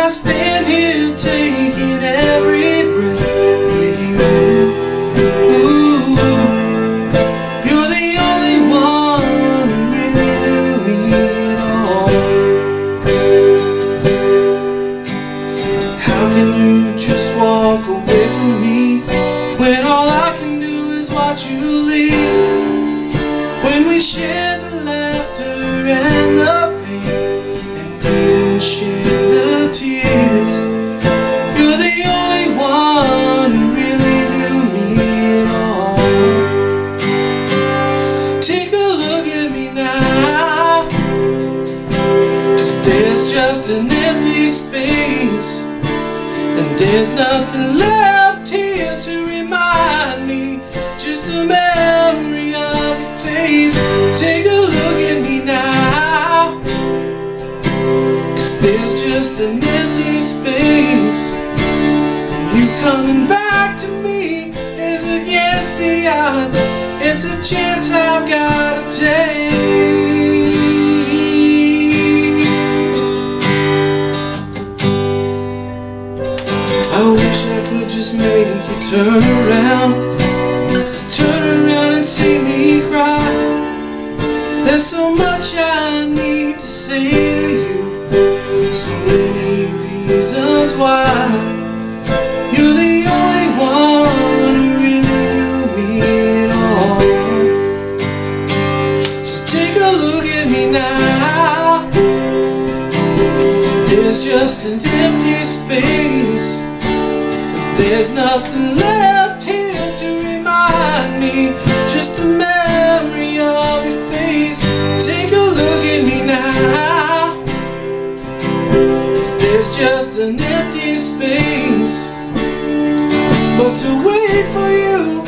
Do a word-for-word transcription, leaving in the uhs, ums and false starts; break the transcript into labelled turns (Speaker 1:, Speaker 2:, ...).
Speaker 1: stand here taking every breath with you. Ooh, you're the only one who really knew me at all. How can you just walk away from me when all I can do is watch you leave? When we shared the laughter and the pain, and didn't share the tears, you're the only one who really knew me at all. Take a look at me now, 'cause there's just an empty space, and there's nothing left here to remind me, just a memory of your face. Take a look at me now, 'cause there's just an empty space, and you coming back to me is against the odds. It's a chance I've gotta take. I wish I could just make you turn around, turn around and see me cry. There's so much I need to say to you, so many reasons why. You're the only one who really knew me at all. So take a look at me now, there's just an empty space, there's nothing left here to remind me, just a memory of your face. Take a look at me now, 'cause there's just an empty space, but to wait for you